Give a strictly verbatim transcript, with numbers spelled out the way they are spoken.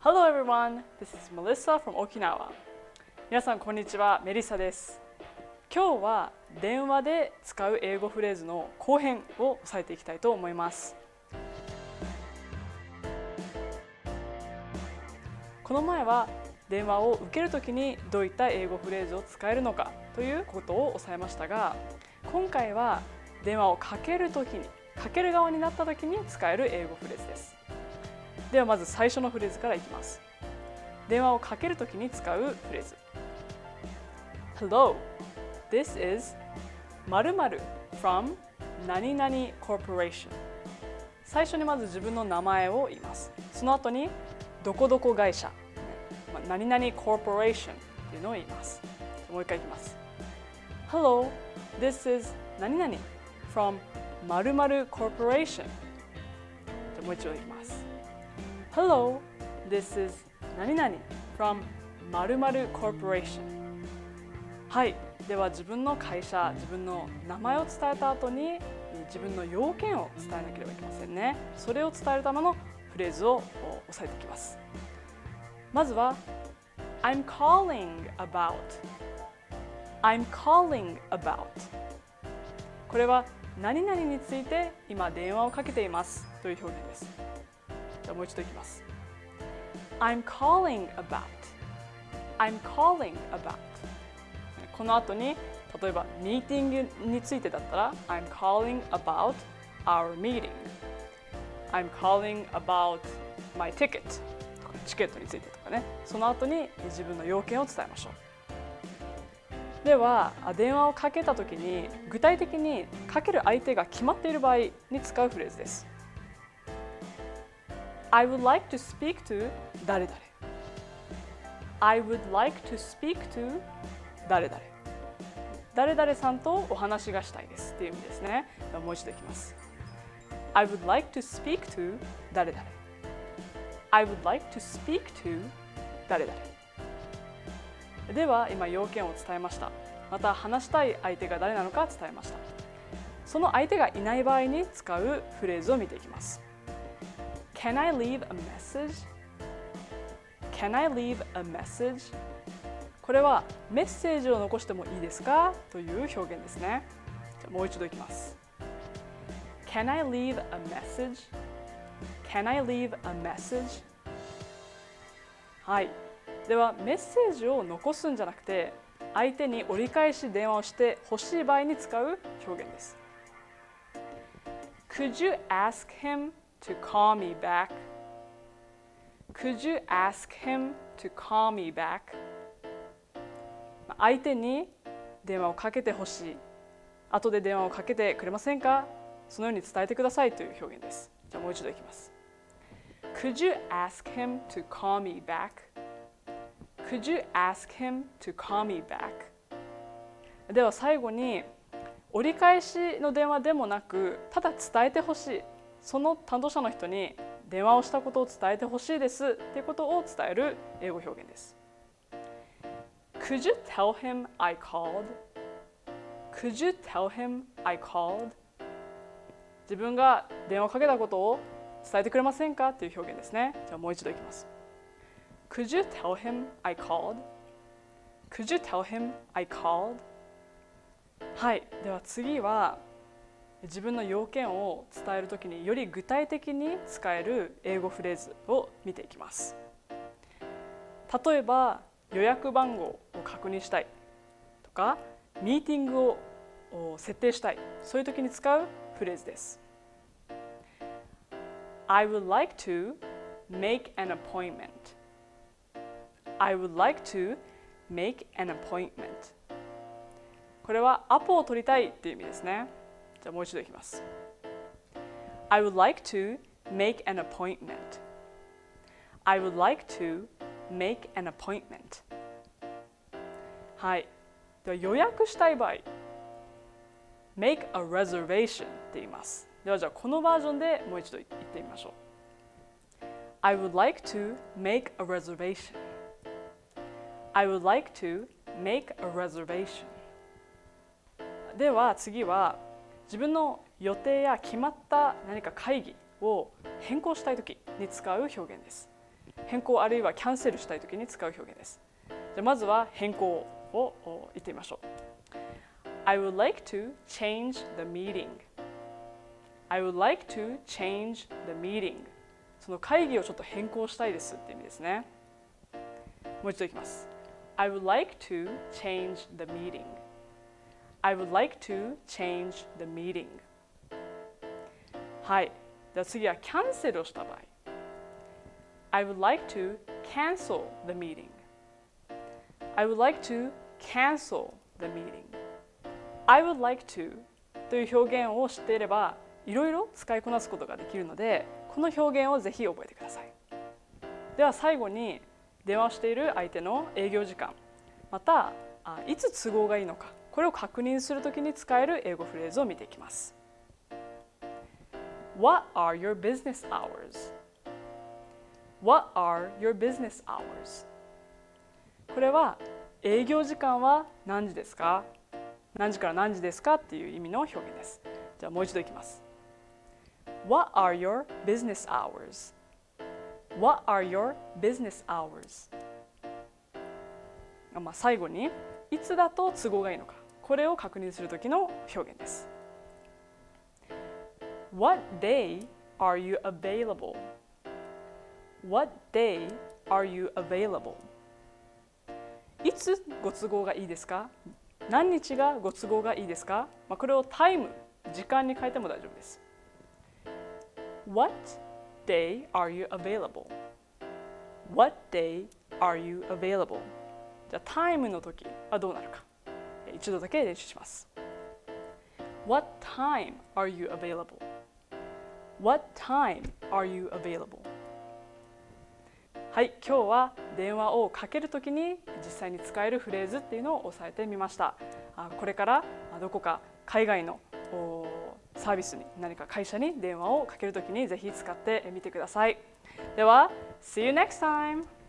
Hello everyone, this is Melissa from Okinawa. 皆さんこんにちは、メリッサです。今日は電話で使う英語フレーズの後編を押さえていきたいと思います。この前は電話を受けるときにどういった英語フレーズを使えるのかということを押さえましたが、今回は電話をかけるときに、かける側になったときに使える英語フレーズです。ではまず最初のフレーズからいきます。電話をかけるときに使うフレーズ。Hello, this is 〇〇 from 何々 corporation。最初にまず自分の名前を言います。その後にどこどこ会社、何々 corporation っていうのを言います。もう一回いきます。Hello, this is 何々 from 〇〇 corporation。もう一度いきます。Hello, this is 何々 from 〇〇 corporation。はい、では自分の会社、自分の名前を伝えた後に自分の要件を伝えなければいけませんね。それを伝えるためのフレーズを押さえていきます。まずは I'm calling about I'm calling about これは何々について今電話をかけていますという表現です。じゃあもう一度いきます。I'm calling about I'm calling about この後に例えばミーティングについてだったら I'm calling about our meeting I'm calling about my ticket とかチケットについてとかね、その後に自分の要件を伝えましょう。では電話をかけたときに具体的にかける相手が決まっている場合に使うフレーズです。I would like to speak to 誰々 I would like to speak to 誰々誰々さんとお話がしたいですっていう意味ですね。もう一度いきます。I would like to speak to 誰々 I would like to speak to 誰々では今要件を伝えました。また話したい相手が誰なのか伝えました。その相手がいない場合に使うフレーズを見ていきます。Can I leave a message? Can I leave a message? これはメッセージを残してもいいですかという表現ですね。じゃあもう一度いきます。Can I leave a message? Can I leave a message? はい。ではメッセージを残すんじゃなくて相手に折り返し電話をしてほしい場合に使う表現です。Could you ask him to call me back? Could you ask him to call me back? 相手に電話をかけてほしい。後で電話をかけてくれませんか？そのように伝えてくださいという表現です。じゃあもう一度いきます。Could you ask him to call me back?Could you ask him to call me back? では最後に折り返しの電話でもなくただ伝えてほしい、その担当者の人に電話をしたことを伝えてほしいですということを伝える英語表現です。Could you tell him I called? Could you tell him I called? 自分が電話をかけたことを伝えてくれませんかという表現ですね。じゃあもう一度いきます。Could you tell him I called? Could you tell him I called? はい、では次は自分の要件を伝えるときにより具体的に使える英語フレーズを見ていきます。例えば予約番号を確認したいとかミーティングを設定したい、そういうときに使うフレーズです。I would like to make an appointment.I would like to make an appointment. これはアポを取りたいっていう意味ですね。じゃあもう一度いきます。I would like to make an appointment. I would like to make an appointment. はい。では予約したい場合、make a reservation って言います。ではじゃあこのバージョンでもう一度言ってみましょう。I would like to make a reservation.I would like to make a reservation. では次は自分の予定や決まった何か会議を変更したいときに使う表現です。 変更あるいはキャンセルしたいときに使う表現です。じゃあまずは変更を言ってみましょう。I would like to change the meeting.I would like to change the meeting. その会議をちょっと変更したいですって意味ですね。もう一度いきます。I would like to change the meeting. I would like to change the meeting. はい。では次はキャンセルをした場合。I would like to cancel the meeting. I would like to cancel the meeting. I would like to という表現を知っていればいろいろ使いこなすことができるので、この表現をぜひ覚えてください。では最後に電話をしている相手の営業時間、またいつ都合がいいのか、これを確認するときに使える英語フレーズを見ていきます。What are your business hours? What are your business hours? これは営業時間は何時ですか？何時から何時ですかっていう意味の表現です。じゃあもう一度いきます。What are your business hours? What are your business hours? まあ最後にいつだと都合がいいのか、これを確認するときの表現です。What day are you available? What day are you available? いつご都合がいいですか？何日がご都合がいいですか？まあ、これをタイム、時間に変えても大丈夫です。What day are you available? What day are you available? じゃあタイムの時はどうなるか。一度だけ練習します。What time are you available? What time are you available? はい、今日は電話をかけるときに実際に使えるフレーズっていうのを押さえてみました。これからどこか海外のサービスに、何か会社に電話をかけるときにぜひ使ってみてください。では、See you next time!